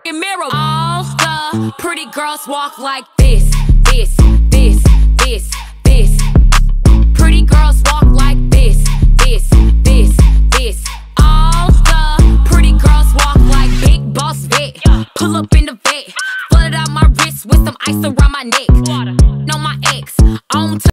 mirror. All the pretty girls walk like this, this, this, this, this. Pretty girls walk like this, this, this, this. All the pretty girls walk like Big Boss Vic. Pull up in the vet, flooded out my wrist with some ice around my neck.